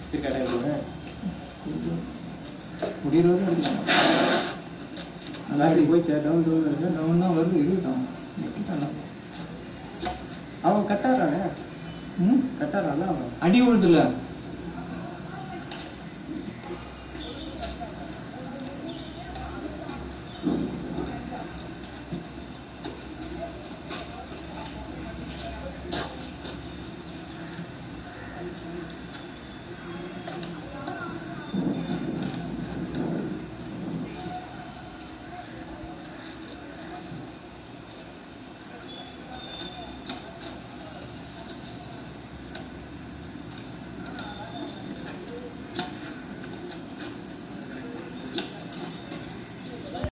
முடிகிறது எடுக்கலாம். போய் டவுன் டவுன் தான் வருது. இருக்கட்டும், அவன் கட்டாரானே. கட்டாரால அவன் அடி விழுதுல